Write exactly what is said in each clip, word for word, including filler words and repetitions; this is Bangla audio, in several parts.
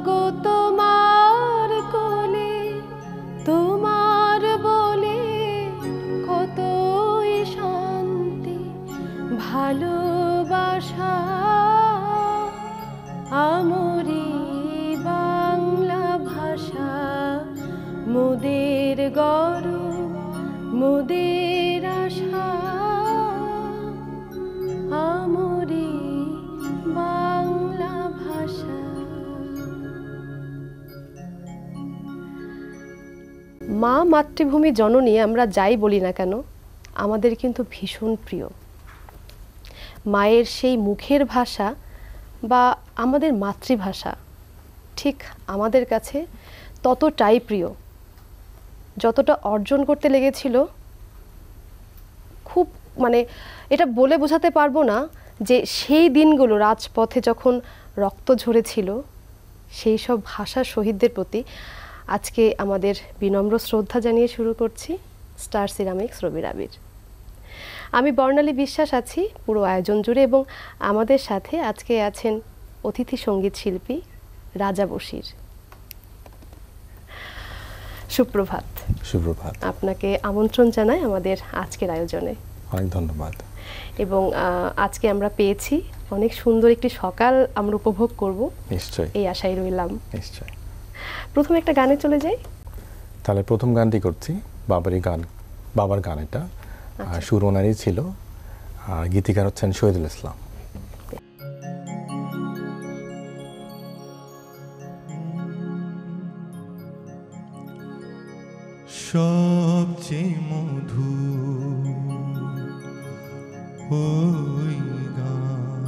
গো তোমার কোলে, তোমার বলে কতই শান্তি ভালোবাসা। আমরি বাংলা ভাষা, মোদের গরব মোদের আশা। আমরি বাংলা ভাষা। মা মাতৃভূমি জননী আমরা যাই বলি না কেন, আমাদের কিন্তু ভীষণ প্রিয়। মায়ের সেই মুখের ভাষা বা আমাদের মাতৃভাষা ঠিক আমাদের কাছে ততটাই প্রিয়, যতটা অর্জন করতে লেগেছিল। খুব মানে এটা বলে বোঝাতে পারবো না যে সেই দিনগুলো রাজপথে যখন রক্ত ঝরেছিল, সেই সব ভাষার শহীদদের প্রতি আজকে আমাদের বিনম্র শ্রদ্ধা জানিয়ে শুরু করছি স্টার সিরামিক্স রবির আবির। আমি বর্ণালী বিশ্বাস আছি পুরো আয়োজন জুড়ে, এবং আমাদের সাথে আজকে আছেন অতিথি সঙ্গীত শিল্পী রাজা বশির। সুপ্রভাত। সুপ্রভাত। আপনাকে আমন্ত্রণ জানাই আমাদের আজকের আয়োজনে। অনেক ধন্যবাদ। এবং আজকে আমরা পেয়েছি অনেক সুন্দর একটি সকাল আমরা উপভোগ করব, নিশ্চয়ই, এই আশায় রইলাম। নিশ্চয়ই। প্রথমে একটা গানে চলে যাই। তাহলে প্রথম গানটি করছি বাবারই গান, বাবার গান। এটা সুর ওনারই ছিল, গীতিকার হচ্ছেন শহীদুল ইসলাম। সবচেয়ে মধু ওই গান,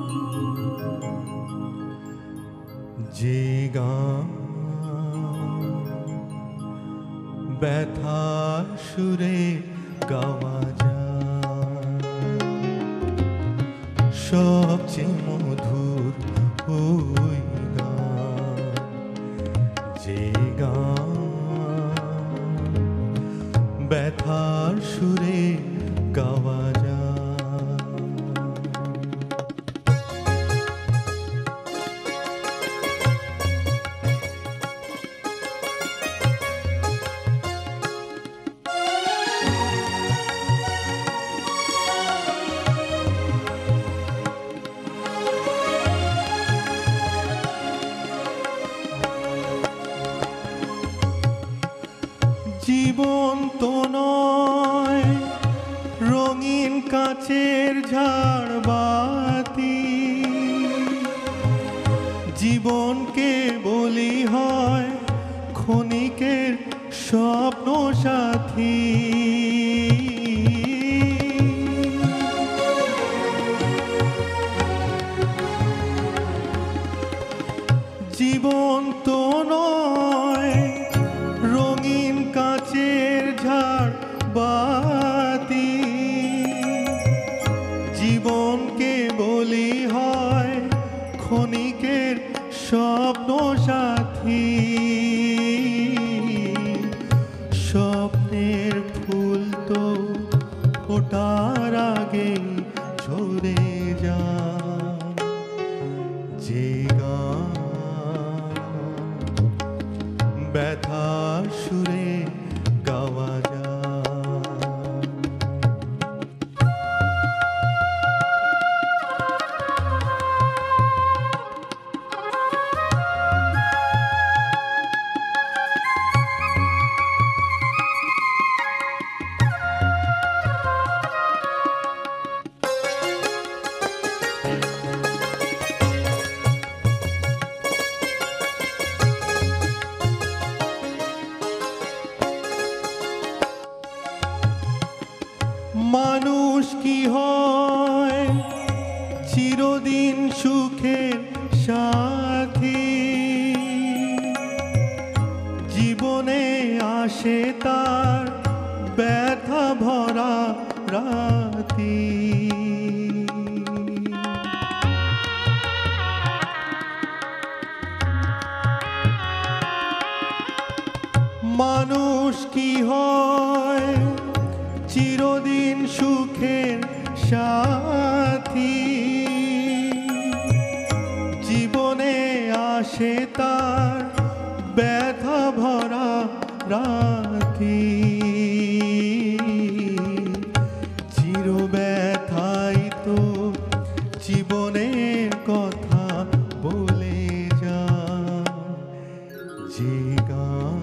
যে গান ব্যথা সুরে গাওয়া যায়। সবচেয়ে মধুর ওই গান, যে গান ব্যথার সুরে গাওয়া যায়। জীবন তো নয় রঙিন কাচের ঝাড়বাতি, জীবনকে বলি হয় ক্ষণিকের স্বপ্ন সাথী। জীবন তো নয় রঙিন কাচের ঝাড়বাতি, জীবনকে বলি হয় ক্ষণিকের স্বপ্ন সাথী। স্বপ্নের ফুল তো ফোটার আগে ঝরে যায়, যে গান ব্যথার সুরে গাওয়া যায়। মানুষ কি হয় চিরদিন সুখের সাথী, জীবনে আসে তার ব্যথা ভরা রাতি। মানুষ কি হয় চিরদিন সুখের সাথী, জীবনে আসে তার জীবনের কথা বলে যা, যে গান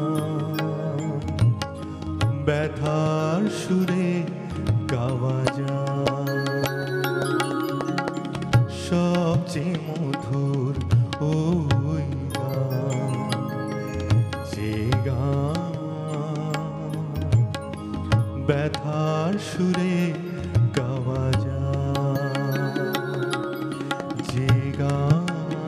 ব্যথার সুরে গাওয়া যায়, সবচেয়ে মধুর ওই গান, যে গান ব্যথার সুরে গাওয়া যায়, যে গান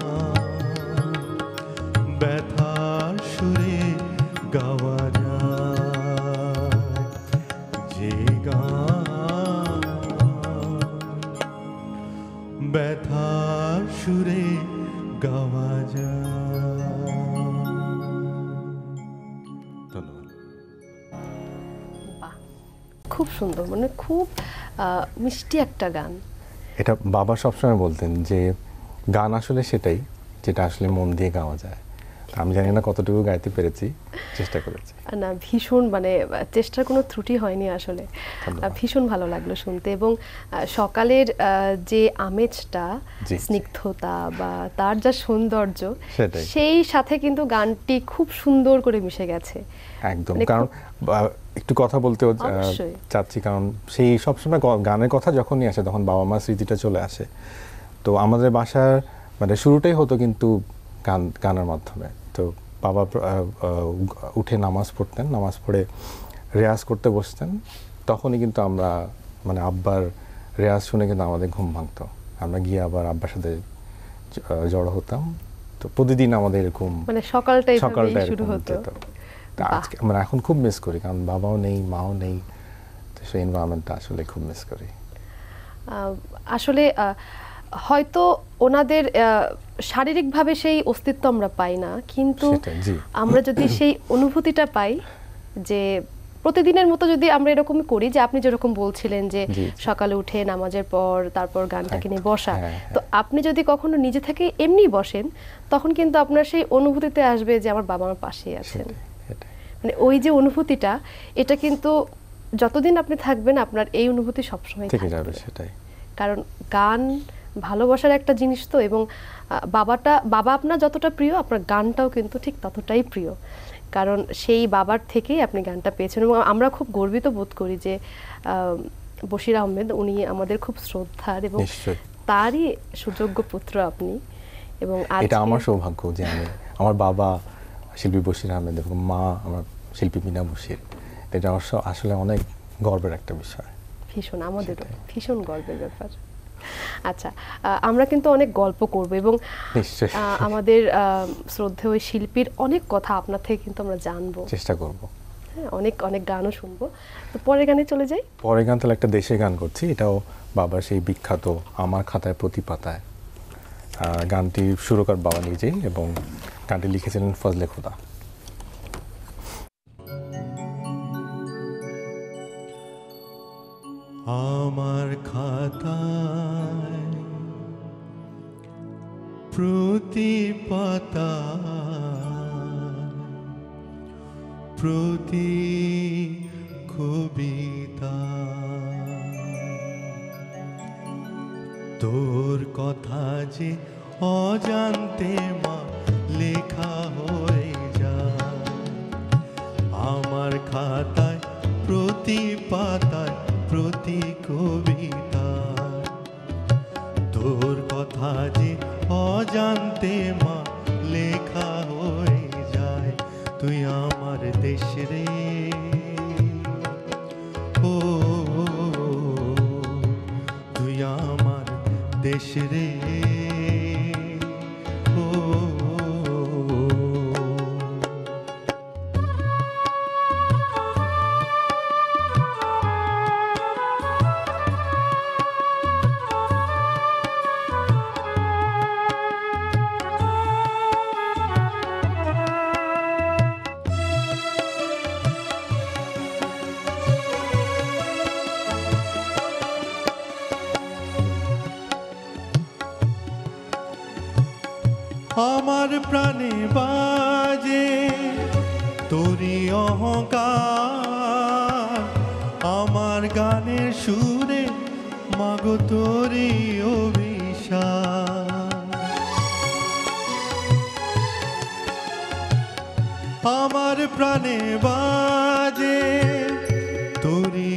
ব্যথার সুরে গাওয়া যায়, যে গান ব্যথার সুরে গাওয়া যায়। ধন্যবাদ। বাহ, খুব সুন্দর, মানে খুব আহ, মিষ্টি একটা গান। এটা বাবা সবসময় বলতেন যে গান আসলে সেটাই যেটা আসলে মন দিয়ে গাওয়া যায়। আমি জানি না কতটুকু গাইতে পেরেছি, চেষ্টা করেছি। না, ভীষণ, মানে চেষ্টার কোনো ত্রুটি হয়নি আসলে। ধন্যবাদ। ভীষণ ভালো লাগলো শুনতে, এবং আহ, সকালের আহ, যে আমেজটা, জি। স্নিগ্ধতা বা তার যা সৌন্দর্য, সেটাই। সেই সাথে কিন্তু গানটি খুব সুন্দর করে মিশে গেছে। একদম, মানে কারণ বা- একটু কথা বলতেও আহ, অবশ্যই। চাচ্ছি, কারণ সেই সবসময় গ- গানের কথা যখনই আসে তখন বাবা মার স্মৃতিটা চলে আসে। তো আমাদের বাসার মানে শুরুটাই হতো কিন্তু গান গানের মাধ্যমে। তো বাবা আহ, আহ, উঠে নামাজ পড়তেন, নামাজ পড়ে রেয়াজ করতে বসতেন, তখনই কিন্তু আমরা মানে আব্বার রেয়াজ শুনে কিন্তু আমাদের ঘুম ভাঙতো, আমরা গিয়ে আবার আব্বার সাথে জ- আহ, জড়ো হতাম। তো প্রতিদিন আমাদের এরকম মানে সকালটা সকালটা এভাবেই শুরু এরকম হতো। যেত। তা বাহ। আজকে মানে এখন খুব মিস করি, কারণ বাবাও নেই, মাও নেই, তো সেই এনভায়রনমেন্টটা আসলে খুব মিস করি। আহ, আসলে আহ, হয়তো ওনাদের আহ, শারীরিকভাবে সেই অস্তিত্ব আমরা পাই না, কিন্তু সেটাই, জি। আমরা যদি সেই অনুভূতিটা পাই যে প্রতিদিনের মতো যদি আমরা এরকম করি, যে আপনি যেরকম বলছিলেন যে জি, জি। সকালে উঠে নামাজের পর তারপর গানটাকে নিয়ে বসা, হ্যাঁ, তো আপনি যদি কখনো নিজে থেকে এমনি বসেন, তখন কিন্তু আপনার সেই অনুভূতিতে আসবে যে আমার বাবা আমার পাশেই আছেন। সেটাই, সেটাই। মানে ওই যে অনুভূতিটা, এটা কিন্তু যতদিন আপনি থাকবেন আপনার এই অনুভূতি সবসময় থেকে থাকবে। যাবে, সেটাই। কারণ গান ভালোবাসার একটা জিনিস তো, এবং আহ, বাবাটা বাবা আপনার যতটা প্রিয়, আপনার গানটাও কিন্তু ঠিক ততটাই প্রিয়, কারণ সেই বাবার থেকেই আপনি গানটা পেয়েছেন। এবং আমরা খুব গর্বিত বোধ করি যে আহ, বশির আহমেদ, উনি আমাদের খুব শ্রদ্ধার, এবং নিশ্চয়ই। তারই সুযোগ্য পুত্র আপনি। এবং এটা আজকে আমার সৌভাগ্য যে আমি, আমার বাবা শিল্পী বশির আহমেদ এবং মা আমার শিল্পী মিনা বশির, এটা আমার স- আসলে অনেক গর্বের একটা বিষয়। ভীষণ, আমাদেরও সেটাই। ভীষণ গর্বের ব্যাপার। আচ্ছা, আহ, আমরা কিন্তু অনেক গল্প করব, এবং নিশ্চয়ই, আহ, আমাদের আহ, শ্রদ্ধেয় ওই শিল্পীর অনেক কথা আপনার থেকে কিন্তু আমরা জানবো। চেষ্টা করব। হ্যাঁ, অনেক অনেক গানও শুনবো। তো পরের গানে চলে যাই। পরের গান তাহলে একটা দেশের গান করছি, এটাও বাবার সেই বিখ্যাত আমার খাতায় প্রতি পাতায়। আহ, গানটির সুরকার বাবা নিজেই, এবং গানটি লিখেছিলেন ফজলে খোদা। আমার খাতায় প্রতি পাতা প্রতি কবিতা তোর কথা যে অজান্তে মা লেখা হয়ে যায় আমার খাতায় প্রতি পাতায় প্রতি কবিতা তোর কথা যে অজান্তে মা লেখা হয়ে যায় তুই আমার দেশ রে ও তুই আমার দেশ রে ও আমার প্রাণে বাজে তোরি অহংকার আমার গানের সুরে মাগো তোরি অভিশাপ। আমার প্রাণে বাজে তোরি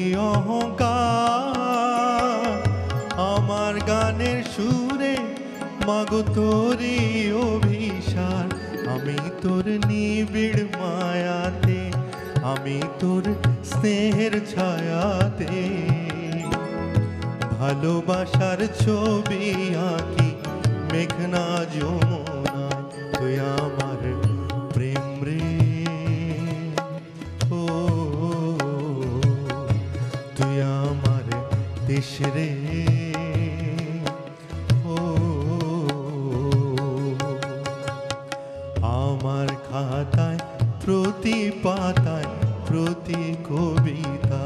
অহংকার, আমার গানের সুরে মাগো তোরি অভিশাপ। আমি তোর নিবিড় মায়াতে, আমি তোর স্নেহের ছায়াতে ভালোবাসার ছবি আঁকি মেঘনা যমুনায়। তুই আমার প্রেম রে, ও তুই আমার দেশ রে, ও আমার খাতায় প্রতি পাতায় প্রতি কবিতা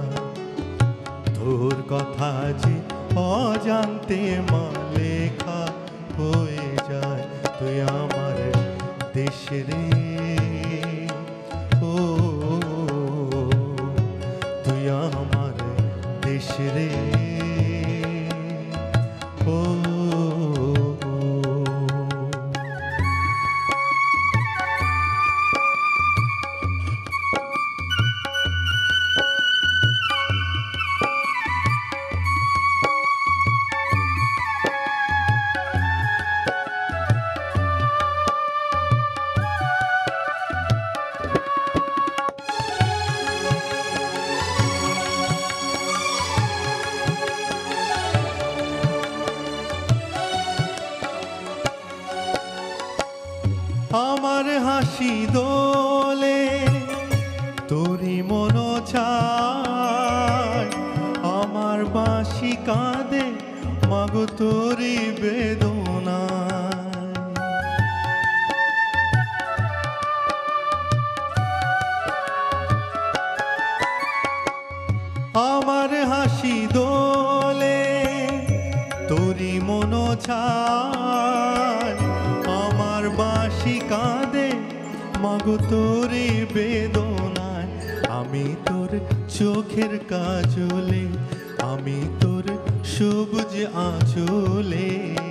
তোর কথা যে অজান্তে মা লেখা হয়ে যায়। তুই আমার দেশ রে, ও তুই আমার দেশ রে, ও আমার হাসি দোলে তোরি মন চায়, আমার বাঁশি কাঁদে মাগো তোরি বেদনা। আমার হাসি দোলে তোরি মন চায়, আমার বাঁশি কাঁদে মাগো তোরি বেদনায়। আমি তোর চোখের কাজলে, আমি তোর সবুজ আঁচলে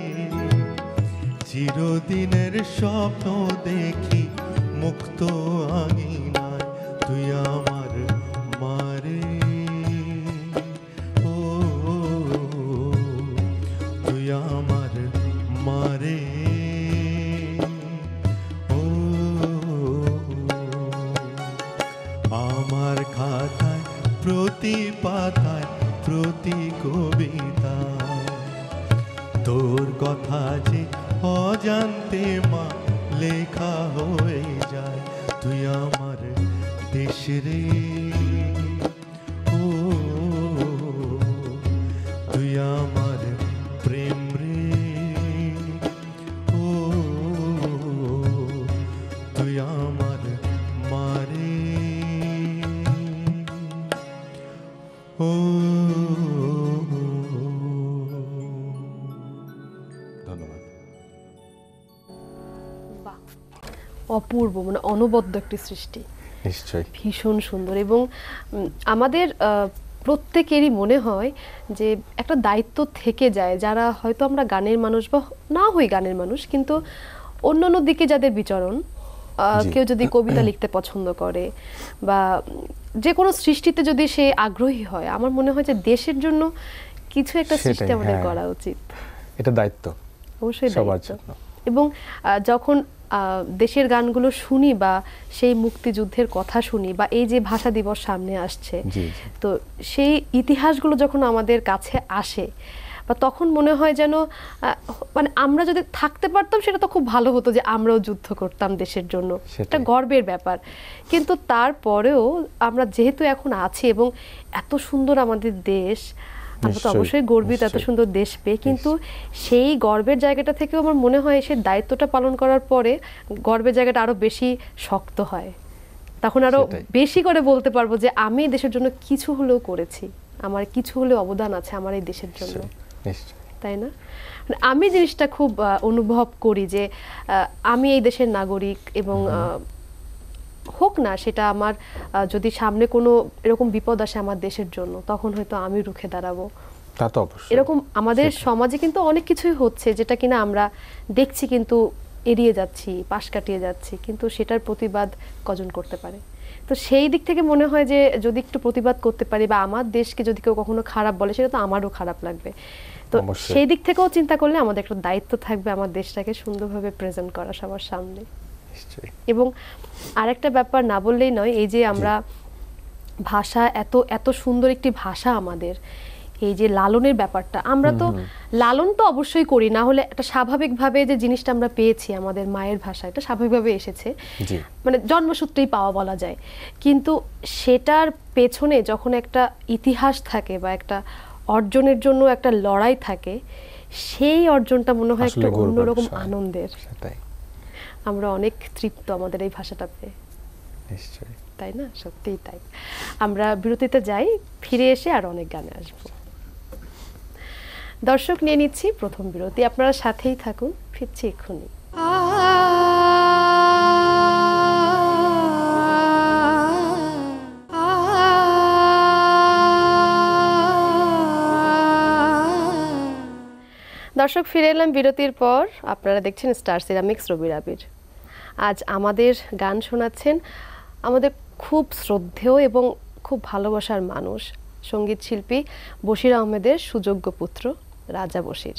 চিরদিনের স্বপ্ন দেখি মুক্ত আঙিনায়। তুই আমার মারে, ও তুই আমার মারে, ও আমার খাতায় প্রতি পাতায় প্রতি কবিতা তোর কথা যে অজান্তে মা লেখা হয়ে যায়। তুই আমার দেশ রে, ও তুই আমার প্রেম রে, ও তুই আমার মারে, ও ধন্যবাদ। বাহ, অপূর্ব, মানে অনবদ্য একটি সৃষ্টি, নিশ্চয়ই ভীষণ সুন্দর। এবং উম, আমাদের আহ, প্রত্যেকেরই মনে হয় যে একটা দায়িত্ব থেকে যায়, যারা হয়তো আমরা গানের মানুষ বা না হই গানের মানুষ, কিন্তু অন্য অন্য দিকে যাদের বিচরণ, আহ, জি। কেউ যদি কবিতা লিখতে পছন্দ করে বা যে কোনো সৃষ্টিতে যদি সে আগ্রহী হয়, আমার মনে হয় যে দেশের জন্য কিছু একটা সৃষ্টি সেটাই, আমাদের হ্যাঁ। করা উচিত। এটা দায়িত্ব অবশ্যই সবার দায়িত্ব। জন্য। এবং আহ, যখন আহ, দেশের গানগুলো শুনি বা সেই মুক্তিযুদ্ধের কথা শুনি বা এই যে ভাষা দিবস সামনে আসছে, জি, জি। তো সেই ইতিহাসগুলো যখন আমাদের কাছে আসে, বা তখন মনে হয় যেন আহ, মানে আমরা যদি থাকতে পারতাম সেটা তো খুব ভালো হতো, যে আমরাও যুদ্ধ করতাম দেশের জন্য, সেটাই। এটা গর্বের ব্যাপার। কিন্তু তারপরেও আমরা যেহেতু এখন আছি এবং এত সুন্দর আমাদের দেশ, আমরা তো নিশ্চয়ই, অবশ্যই গর্বিত এত নিশ্চয়ই। সুন্দর দেশ পেয়ে, কিন্তু সেই গর্বের জায়গাটা থেকেও আমার মনে হয় সে দায়িত্বটা পালন করার পরে গর্বের জায়গাটা আরো বেশি শক্ত হয়। তখন আরো সেটাই। বেশি করে বলতে পারবো যে আমি এই দেশের জন্য কিছু হলেও করেছি, আমার কিছু হলেও অবদান আছে আমার এই দেশের জন্য, নিশ্চয়ই, নিশ্চয়ই। তাই না? মানে আমি জিনিসটা খুব আহ, অনুভব করি যে আহ, আমি এই দেশের নাগরিক, এবং আহ, হোক না সেটা আমার আহ, যদি সামনে কোনো এরকম বিপদ আসে আমার দেশের জন্য, তখন হয়তো আমি রুখে দাঁড়াবো, তা তো অবশ্যই এরকম আমাদের সেটাই। সমাজে কিন্তু অনেক কিছুই হচ্ছে যেটা কিনা আমরা দেখছি কিন্তু এড়িয়ে যাচ্ছি, পাশ কাটিয়ে যাচ্ছি, কিন্তু সেটার প্রতিবাদ কজন করতে পারে। তো সেই দিক থেকে মনে হয় যে যদি একটু প্রতিবাদ করতে পারি বা আমার দেশকে যদি কেউ কখনো খারাপ বলে সেটা তো আমারও খারাপ লাগবে। তো অবশ্যই। সেই দিক থেকেও চিন্তা করলে আমাদের একটা দায়িত্ব থাকবে আমার দেশটাকে সুন্দরভাবে প্রেজেন্ট করা সবার সামনে। নিশ্চয়ই। এবং আরেকটা ব্যাপার না বললেই নয়, এই যে আমরা ভাষা, এত এত সুন্দর একটি ভাষা আমাদের, এই যে লালনের ব্যাপারটা, আমরা তো লালন তো অবশ্যই করি, না হলে একটা স্বাভাবিকভাবে যে জিনিসটা আমরা পেয়েছি আমাদের মায়ের ভাষা, এটা স্বাভাবিকভাবে এসেছে, জি মানে জন্মসূত্রেই পাওয়া বলা যায়। কিন্তু সেটার পেছনে যখন একটা ইতিহাস থাকে বা একটা অর্জনের জন্য একটা লড়াই থাকে, সেই অর্জনটা মনে হয় আসলে একটা গর্বের অন্যরকম বিষয়। আনন্দের। সেটাই আমরা অনেক তৃপ্ত আমাদের এই ভাষাটা পেয়ে, নিশ্চয়ই। তাই না? সত্যিই তাই। আমরা বিরতিতে যাই, ফিরে এসে আর অনেক গানে আসবো। দর্শক, নিয়ে নিচ্ছি প্রথম বিরতি, আপনারা সাথেই থাকুন, ফিরছি এক্ষুনি। দর্শক, ফিরে এলাম বিরতির পর। আপনারা দেখছেন স্টার সিরামিক্স, রবি রাবির। আজ আমাদের গান শোনাচ্ছেন আমাদের খুব শ্রদ্ধেয় এবং খুব ভালোবাসার মানুষ, সঙ্গীত শিল্পী বশির আহমেদের সুযোগ্য পুত্র রাজা বশির।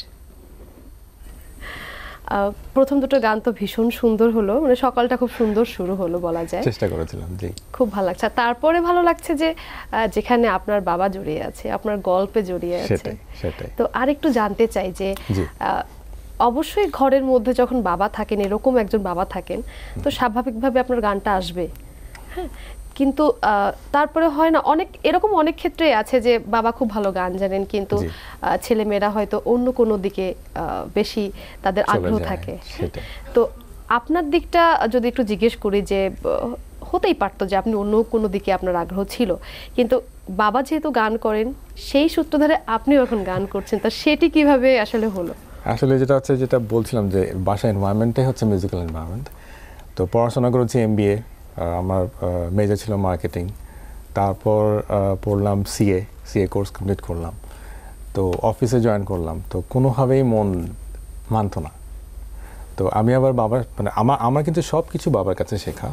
আহ, প্রথম দুটো গান তো ভীষণ সুন্দর হলো, মানে সকালটা খুব সুন্দর শুরু হলো বলা যায়। চেষ্টা করেছিলাম। জি খুব ভালো লাগছে। আর তারপরে ভালো লাগছে যে আহ, যেখানে আপনার বাবা জড়িয়ে আছে, আপনার গল্পে জড়িয়ে আছে। সেটাই সেটাই তো আরেকটু জানতে চাই যে জি। আহ, অবশ্যই ঘরের মধ্যে যখন বাবা থাকেন, এরকম একজন বাবা থাকেন, তো স্বাভাবিকভাবে আপনার গানটা আসবে, হ্যাঁ। কিন্তু আহ, তারপরে হয় না, অনেক এরকম অনেক ক্ষেত্রে আছে যে বাবা খুব ভালো গান জানেন, কিন্তু জি। ছেলেমেয়েরা হয়তো অন্য কোনো দিকে আহ, বেশি তাদের চলে আগ্রহ যায়, থাকে। সেটাই। তো আপনার দিকটা যদি একটু জিজ্ঞেস করি, যে আহ, হতেই পারতো যে আপনি অন্য কোনো দিকে আপনার আগ্রহ ছিল, কিন্তু বাবা যেহেতু গান করেন সেই সূত্র ধরে আপনিও এখন গান করছেন, তা সেটি কিভাবে আসলে হলো? আসলে যেটা হচ্ছে, যেটা বলছিলাম যে বাসা এনভায়রনমেন্টটাই হচ্ছে মিউজিক্যাল এনভায়রনমেন্ট। তো পড়াশোনা করেছি এমবিএ, আমার মেজর ছিল মার্কেটিং, তারপর আহ, পড়লাম সিএ, সিএ কোর্স কমপ্লিট করলাম, তো অফিসে জয়েন করলাম, তো কোনোভাবেই মন মানতো না। তো আমি আবার বাবার মানে আমার আমার কিন্তু সব কিছু বাবার কাছে শেখা,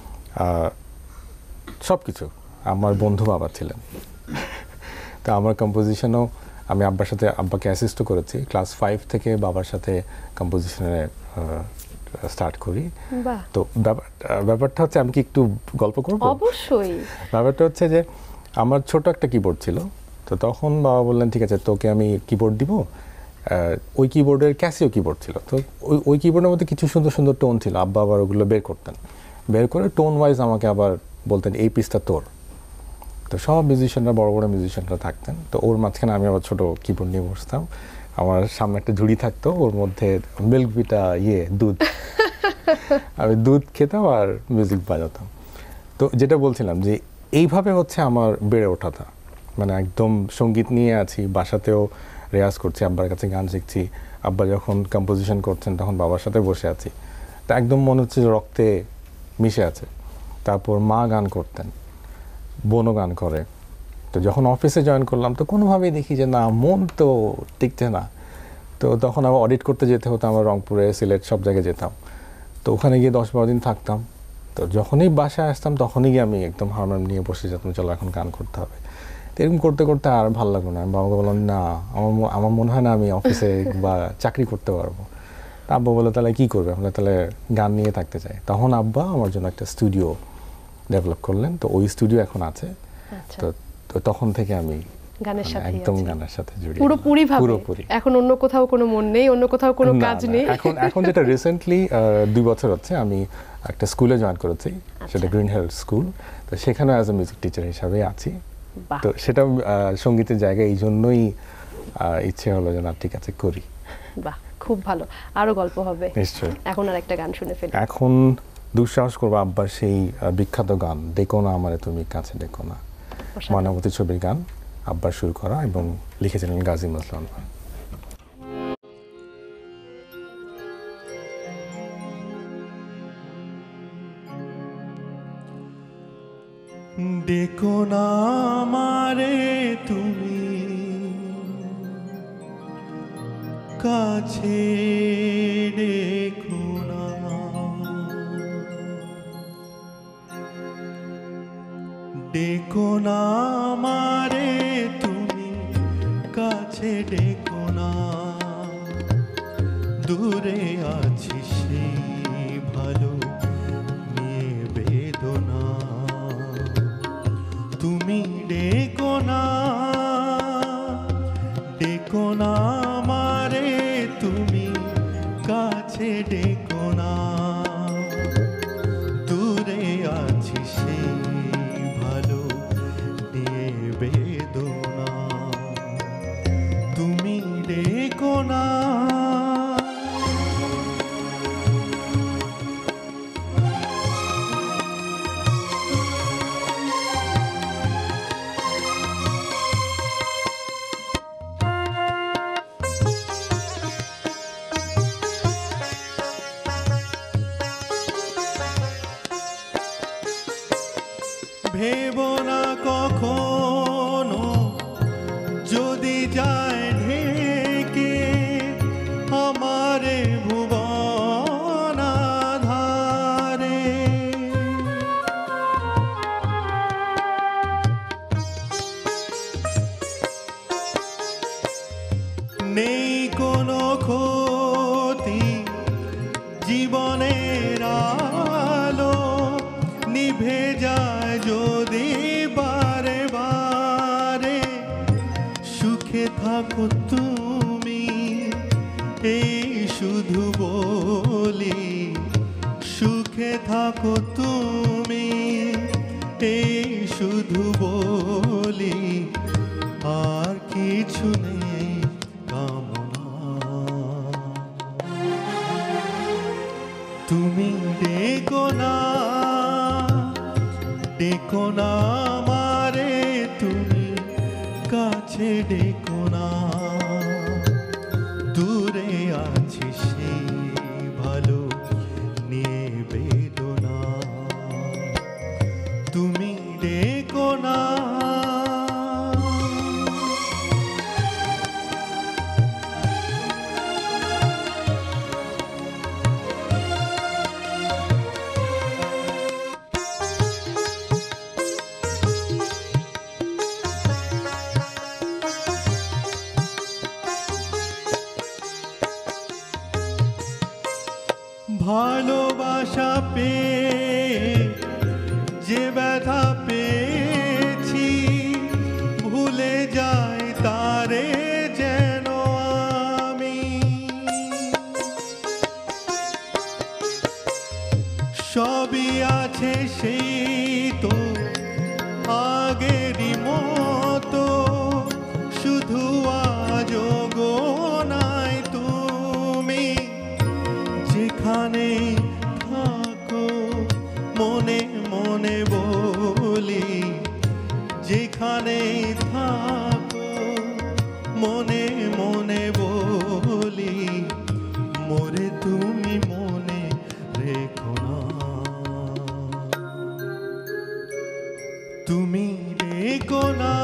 সব কিছু। আমার বন্ধু বাবা ছিলেন, তো আমার কম্পোজিশনও আমি আব্বার সাথে, আব্বাকে অ্যাসিস্টও করেছি। ক্লাস ফাইভ থেকে বাবার সাথে কম্পোজিশনে স্টার্ট করি। বাহ, তো ব্যাপার- ব্যাপারটা হচ্ছে, আমি কি একটু গল্প করব? অবশ্যই। ব্যাপারটা হচ্ছে যে আমার ছোট একটা কিবোর্ড ছিল, তো তখন বাবা বললেন ঠিক আছে তোকে আমি কিবোর্ড দিব। আহ, ওই কিবোর্ডের ক্যাসিও কিবোর্ড ছিল, তো ওই ওই কিবোর্ডের মধ্যে কিছু সুন্দর সুন্দর টোন ছিল, আব্বা আবার ওগুলো বের করতেন, বের করে টোন ওয়াইজ আমাকে আবার বলতেন এই পিসটা তোর। তো সব মিউজিশিয়ানরা, বড় বড় মিউজিশিয়ানরা থাকতেন, তো ওর মাঝখানে আমি আবার ছোটো কিবোর্ড নিয়ে বসতাম। আমার সামনে একটা ঝুড়ি থাকতো, ওর মধ্যে মিল্ক ভিটা, ইয়ে দুধ, আমি দুধ খেতাম আর মিউজিক বাজাতাম। তো যেটা বলছিলাম যে এইভাবে হচ্ছে আমার বেড়ে ওঠাটা, মানে একদম সঙ্গীত নিয়ে আছি, বাসাতেও রেয়াজ করছি, আব্বার কাছে গান শিখছি, আব্বা যখন কম্পোজিশন করছেন তখন বাবার সাথে বসে আছি, তা একদম মনে হচ্ছে যে রক্তে মিশে আছে। তারপর মা গান করতেন, বোনও গান করে। তো যখন অফিসে জয়েন করলাম তো কোনোভাবেই দেখি যে না, মন তো টিকছে না। তো তখন আবার অডিট করতে যেতে হতো, আমার রংপুরে, সিলেট সব জায়গায় যেতাম। তো ওখানে গিয়ে দশ বারো দিন থাকতাম। তো যখনই বাসায় আসতাম তখনই গিয়ে আমি একদম হারমোনিয়াম নিয়ে বসে যেতাম, চলো এখন গান করতে হবে। তো এরকম করতে করতে আর ভালো লাগলো না। আমি বাবাকে বললাম না, আমার ম- আমার মনে হয় না আমি অফিসে বা চাকরি করতে পারবো। তা আব্বা বললো তাহলে কী করবে? আমরা তাহলে গান নিয়ে থাকতে চাই। তখন আব্বা আমার জন্য একটা স্টুডিও ডেভেলপ করলেন, তো ওই স্টুডিও এখন আছে। আচ্ছা, তো তো তখন থেকে আমি গানের মানে সাথে একদম গানের সাথে জড়িয়ে পুরোপুরি ভাবে। পুরোপুরি। এখন অন্য কোথাও কোনো মন নেই, অন্য কোথাও কোনো না, কাজ না, নেই। এখন এখন যেটা রিসেন্টলি দুই বছর হচ্ছে আমি একটা স্কুলে জয়েন করেছি, সেটা গ্রিন হেলথ স্কুল। তো সেখানে অ্যাজ এ মিউজিক টিচার হিসাবে আছি। বাহ, তো সেটা আহ, সঙ্গীতের জায়গায় এই জন্যই আহ, ইচ্ছে হলো যে না ঠিক আছে করি। বাহ, খুব ভালো। আরো গল্প হবে নিশ্চয়ই। এখন। আর একটা গান শুনে ফেলি। এখন দুঃসাহস করবো আব্বার সেই আহ, বিখ্যাত গান ডেকো না আমারে তুমি কাছে ডেকো না, অসাধারণ। ময়নামতি ছবির গান, আব্বার সুর করা এবং লিখেছিলেন গাজী মজলুম। ডেকো না আমারে তুমি কাছে ডেকো না, ডেকো না আমারে তুমি, কাছে ডেকো না, দূরে আছি সেই ভালো নিয়ে বেদনা, তুমি ডেকো না, ডেকো না আমারে তুমি, কাছে ডেকো না, দূরে আছি সেই ভালো নিয়ে বেদনা, তুমি ডেকো না। ভেবো না কখনো যদি যায় ঢেকে আমারে ভুবন আধারে, নেই কোনো ক্ষতি জীবনের আলো নিভে যায় যদি বারে বারে, সুখে থাকো তুমি এই শুধু বলি, সুখে থাকো তুমি এই শুধু বলি, আর কিছু নেই কামনা, তুমি ডেকো না, ডেকো না আমারে তুমি, কাছে ডেকো না, দূরে আছি সেই ভালো নিয়ে বেদনা, তুমি ডেকো না। ভালোবাসা পেয়ে যে ব্যথা পেয়েছি, ভুলে যাই তারে যেন আমি, সবই আছে সেই তো আগেরই মতো, শুধু আজও গো নাই তুমি, যেখানে থাকো মনে মনে বলি, যেখানে থাকো মনে মনে বলি, মোরে তুমি মনে রেখো না, তুমি ডেকো না,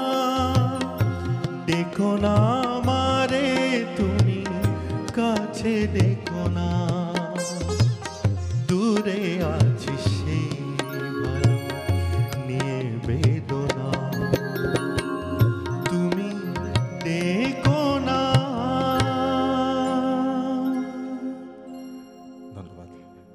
ডেকো না আমারে তুমি, কাছে ডেকো না, দূরে আছি সেই ভালো নিয়ে বেদনা, তুমি ডেকো না। ধন্যবাদ।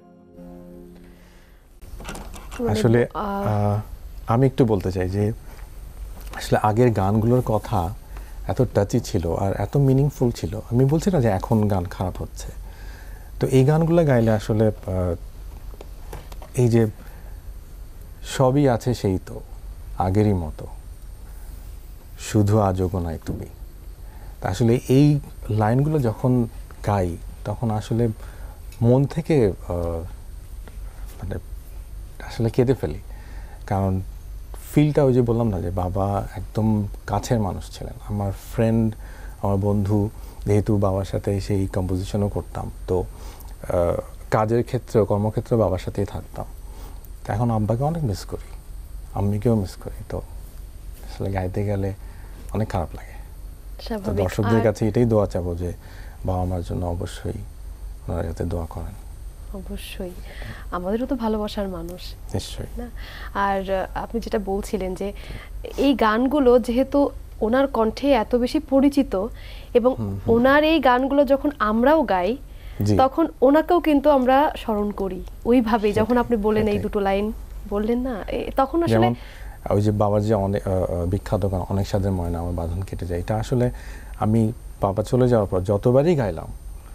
মানে, আসলে আহ, আহ, আমি একটু বলতে চাই যে আসলে আগের গানগুলোর কথা এত টাচি ছিল আর এত মিনিংফুল ছিল। আমি বলছি না যে এখন গান খারাপ হচ্ছে, তো এই গানগুলো গাইলে আসলে আহ, এই যে সবই আছে সেই তো আগেরই মতো, শুধু আজও নাই তুমি, তা আসলে এই লাইনগুলো যখন গাই তখন আসলে মন থেকে আহ, মানে আসলে কেঁদে ফেলি, কারণ ফিলটা ওই যে বললাম না যে বাবা একদম কাছের মানুষ ছিলেন, আমার ফ্রেন্ড, আমার বন্ধু, যেহেতু বাবার সাথে সেই কম্পোজিশনও করতাম, তো কাজের ক্ষেত্রে কর্মক্ষেত্রে বাবার সাথেই থাকতাম, তো এখন আব্বাকে অনেক মিস করি, আম্মিকেও মিস করি, তো আসলে গাইতে গেলে অনেক খারাপ লাগে। তো স্বাভাবিক। দর্শকদের আর কাছে এটাই দোয়া চাবো যে বাবা মার জন্য অবশ্যই ওনারা যাতে দোয়া করেন। অবশ্যই, আমাদেরও তো ভালোবাসার মানুষ নিশ্চয়ই না। আর আহ, আপনি যেটা বলছিলেন যে এই গানগুলো যেহেতু ওনার কণ্ঠে এত বেশি পরিচিত এবং ওনার এই গানগুলো যখন আমরাও গাই জি তখন ওনাকেও কিন্তু আমরা স্মরণ করি ওইভাবেই, যখন আপনি বললেন এই সেটাই। দুটো লাইন বললেন না, এ- তখন আসলে যেমন ওই যে বাবার যে অনেক আহ, আহ, বিখ্যাত গান অনেক স্বাদের ময়না আমার বাঁধন কেটে যায়, এটা আসলে আমি বাবা চলে যাওয়ার পর যতবারই গাইলাম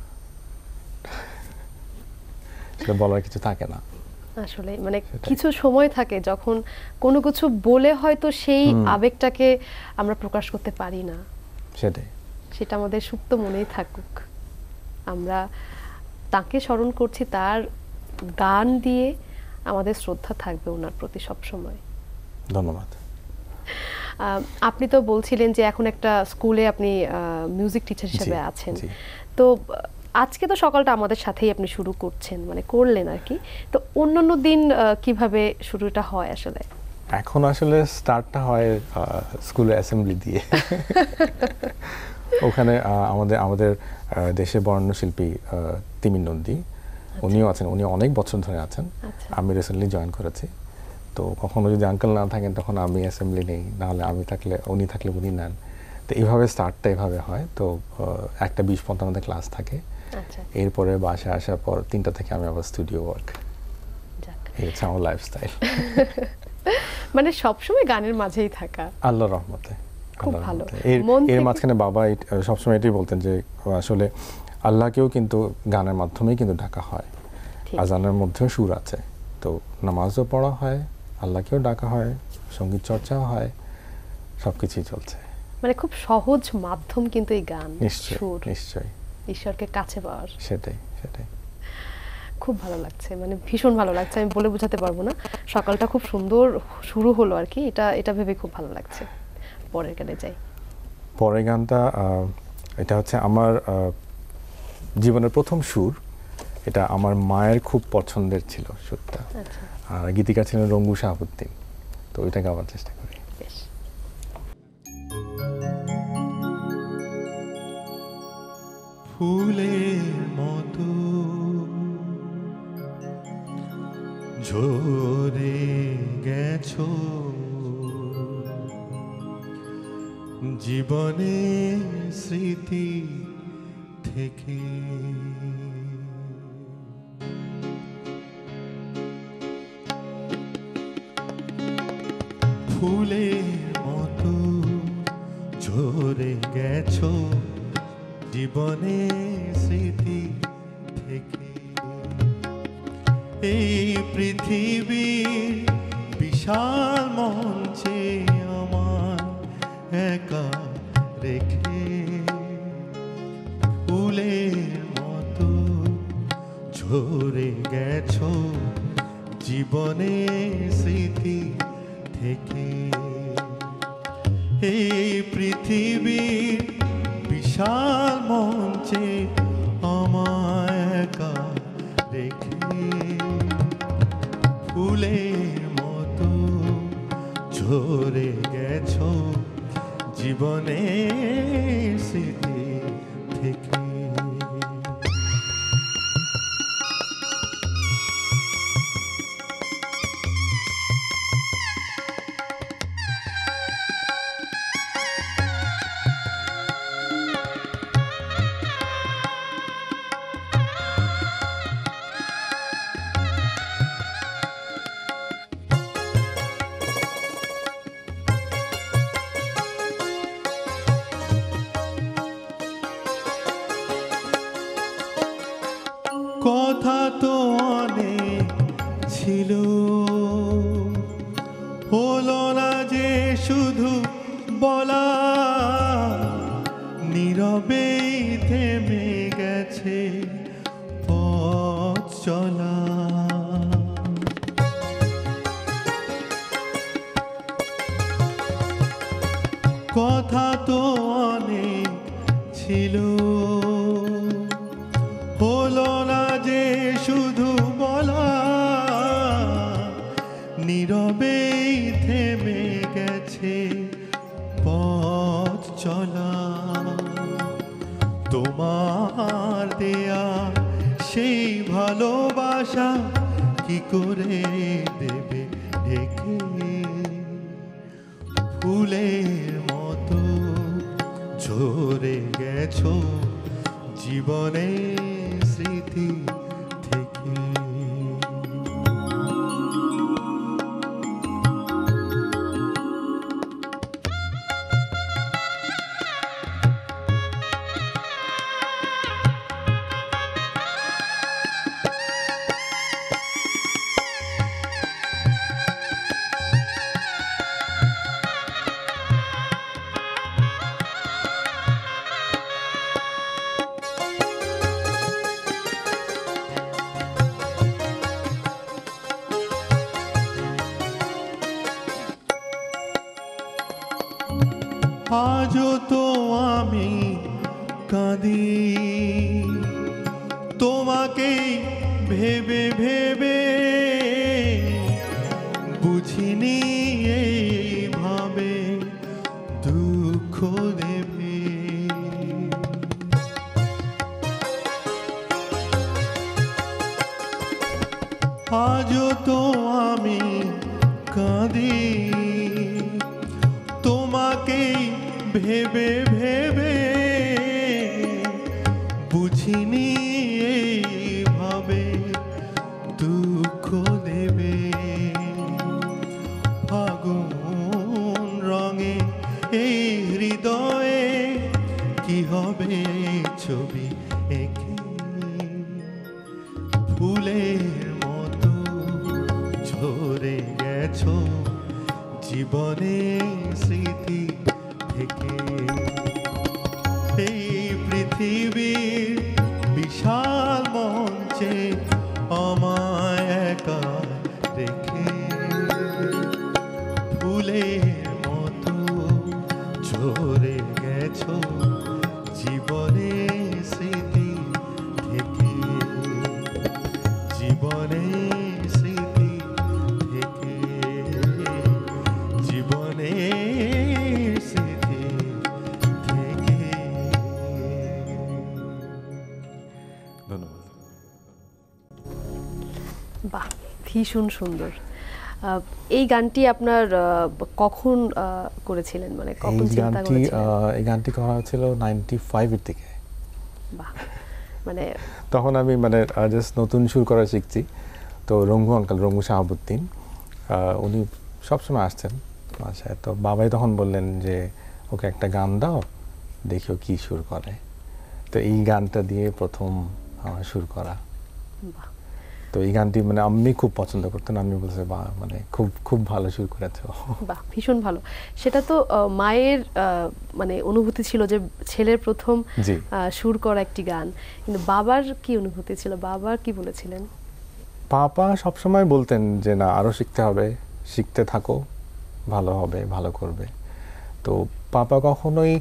সেটা বলার কিছু থাকে না। আসলে মানে সেটাই। কিছু সময় থাকে যখন কোনো কিছু বলে হয়তো সেই আবেগটাকে আমরা প্রকাশ করতে পারি না, সেটাই সেটা আমাদের সুপ্ত মনেই থাকুক। আমরা তাকে স্মরণ করছি, তার গান দিয়ে আমাদের শ্রদ্ধা থাকবে ওনার প্রতি সব সময়। ধন্যবাদ। আহ, আপনি তো বলছিলেন যে এখন একটা স্কুলে আপনি মিউজিক টিচার হিসেবে জি, আছেন, জি। তো আহ, আজকে তো সকালটা আমাদের সাথেই আপনি শুরু করছেন, মানে করলেন আর কি, তো অন্যান্য দিন আহ, কিভাবে শুরুটা হয় আসলে? এখন আসলে স্টার্টটা হয় স্কুলের অ্যাসেম্বলি দিয়ে। ওখানে আহ, আমাদের আমাদের আহ, দেশে বরেণ্য শিল্পী আহ, তিমির নন্দী উনিও আছেন, উনি অনেক বছর ধরে আছেন। আচ্ছা। আমি রিসেন্টলি জয়েন করেছি, তো কখনো যদি আঙ্কেল না থাকেন তখন আমি অ্যাসেম্বলি নেই, নাহলে আমি থাকলে উনি থাকলে উনি নেন। তো এইভাবে স্টার্টটা এভাবে হয়। তো আহ, একটা বিশ পর্যন্ত আমাদের ক্লাস থাকে, আচ্ছা, এরপরে বাসায় আসার পর তিনটা থেকে আমি আবার স্টুডিও ওয়ার্ক। যাক, এই হচ্ছে আমার লাইফস্টাইল। মানে সবসময় গানের মাঝেই থাকা। আল্লাহর রহমতে, খুব আল্লাহর ভালো। রহমতে। এর মন এর থেকে- মাঝখানে বাবা এই- সবসময় এটাই বলতেন যে আসলে আল্লাহকেও কিন্তু গানের মাধ্যমেই কিন্তু ডাকা হয়, ঠিক। আজানের মধ্যেও সুর আছে। তো নামাজও পড়া হয়, আল্লাহকেও ডাকা হয়, সঙ্গীত চর্চাও হয়, সব কিছুই চলছে। মানে খুব সহজ মাধ্যম কিন্তু এই গান, নিশ্চয়ই সুর, নিশ্চয়ই ঈশ্বরকে কাছে পাওয়ার। সেটাই সেটাই। খুব ভালো লাগছে, মানে ভীষণ ভালো লাগছে, আমি বলে বোঝাতে পারবো না। সকালটা খুব সুন্দর শুরু হলো আর কি, এটা এটা ভেবে খুব ভালো লাগছে। পরের গানে যাই। পরের গানটা আহ, এটা হচ্ছে আমার আহ, জীবনের প্রথম সুর। এটা আমার মায়ের খুব পছন্দের ছিল সুরটা, আচ্ছা, আর গীতিকার ছিলেন রঙ্গু শাহাবুদ্দিন। তো ওইটা গাওয়ার চেষ্টা করি। বেশ। ফুলের মতো ঝরে গেছো জীবনে স্মৃতি থেকে, ফুলের মতো ঝরে গেছো জীবনে স্মৃতি থেকে। এই পৃথিবীর বিশাল মঞ্চে আমার একা রেখে, ফুলের মতো ঝরে গেছো জীবনে স্মৃতি থেকে। এই পৃথিবীর বিশাল মঞ্চে আমায় একা রেখে, ফুলের মতো ঝরে গেছো জীবনে স্মৃতি থেকে। কথা তো অনেক ছিল, হলো না যে শুধু বলা, নীরবেই থেমে গেছে পথ চলা। কথা তো অনেক ছিল, হলো না যে শুধু বলা, নীরবেই থেমে গেছে পথ চলা। তোমার আমার দেয়া সেই ভালোবাসা কি করে দেবে ঢেকে ফুলের মতো ঝরে গেছো জীবনের স্মৃতি থেকে। আজও তো আমি কাঁদি তোমাকে ভেবে ভেবে, বুঝিনি এইভাবে দুঃখ দেবে। আজও তো আমি কাঁদি তোমাকে ভেবে ভেবে, বুঝিনি এইভাবে দুঃখ দেবে। ফাগুন রঙে এই হৃদয়ে কি হবে ছবি এঁকে, ফুলের মতো ঝরে গেছো জীবনের স্মৃতি থেকে। এই পৃথিবীর বিশাল মঞ্চে আমায় একা রেখে, ফুলের মতো ঝরে গেছো জীবনের স্মৃতি থেকে, জীবনের স্মৃতি থেকে, জীবনের স্মৃতি থেকে। ধন্যবাদ। বাহ, ভীষণ সুন্দর। আহ, এই গানটি আপনার আহ, কখন আহ, করেছিলেন, মানে কখন এই চিন্তা গানটি করেছিলেন? আহ, এই গানটি করা হয়েছিল নাইনটি ফাইভের দিকে। বাহ, মানে তখন আমি মানে জাস্ট নতুন সুর করা শিখছি। তো রঙ্গু আঙ্কাল, রঙ্গু শাহাবুদ্দিন, আহ, উনি সবসময় আসছেন বাসায়। তো বাবাই তখন বললেন যে ওকে একটা গান দাও, দেখিও কি সুর করে। তো এই গানটা দিয়ে প্রথম আমার সুর করা। বাহ, তো এই গানটি মানে আম্মি খুব পছন্দ করতেন। আমি বলছে বা মানে খুব খুব ভালো সুর করেছো। বাহ, ভীষণ ভালো। সেটা তো আহ, মায়ের আহ, মানে অনুভূতি ছিল যে ছেলের প্রথম জি। আহ, সুর করা একটি গান, কিন্তু বাবার কি অনুভূতি ছিল, বাবার কি বলেছিলেন? পাপা সবসময় বলতেন যে না, আরও শিখতে হবে, শিখতে থাকো, ভালো হবে, ভালো করবে। তো পাপা কখনোই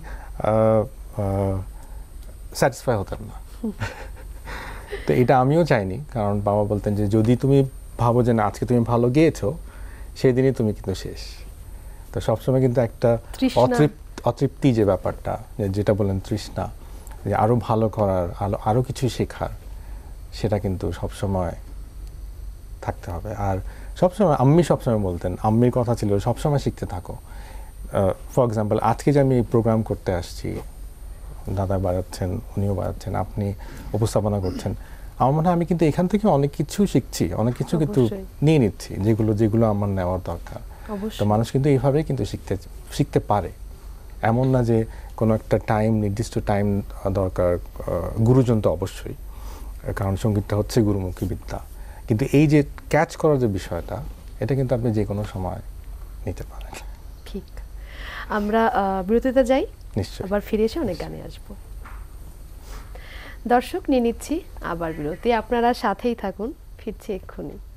স্যাটিসফাই হতেন না। তো এটা আমিও চাইনি, কারণ বাবা বলতেন যে যদি তুমি ভাবো যে না আজকে তুমি ভালো গেয়েছো, সেই দিনই তুমি কিন্তু শেষ। তো সবসময় কিন্তু একটা তৃষ্ণা। অতৃপ্ত অতৃপ্তি যে ব্যাপারটা, যে- যেটা বলেন তৃষ্ণা, যে আরও ভালো করার, আরও আরও কিছু শেখার, সেটা কিন্তু সবসময় থাকতে হবে। আর সবসময় আম্মি সবসময় বলতেন, আম্মির কথা ছিল সবসময় শিখতে থাকো। ফর এক্সাম্পল আজকে যে আমি প্রোগ্রাম করতে আসছি, দাদা বাড়াচ্ছেন, উনিও বাড়াচ্ছেন, আপনি উপস্থাপনা করছেন, আমার মনে হয় আমি কিন্তু এখান থেকে অনেক কিছু শিখছি, অনেক কিছু কিন্তু অবশ্যই। নিয়ে নিচ্ছি, যেগুলো যেগুলো আমার নেওয়ার দরকার। তো অবশ্যই। মানুষ কিন্তু এইভাবেই কিন্তু শিখতে শিখতে পারে। এমন না যে কোনো একটা টাইম, নির্দিষ্ট টাইম দরকার। আহ, গুরুজন তো অবশ্যই, কারণ সঙ্গীতটা হচ্ছে গুরুমুখী বিদ্যা। কিন্তু এই যে ক্যাচ করার যে বিষয়টা, এটা কিন্তু আপনি যে কোনো সময় নিতে পারেন। ঠিক। আমরা আহ, বিরতিতে যাই, নিশ্চয়ই। আবার ফিরে এসে অনেক গানে আসবো। দর্শক, নিয়ে নিচ্ছি আবার বিরতি, আপনারা সাথেই থাকুন, ফিরছি এক্ষুনি।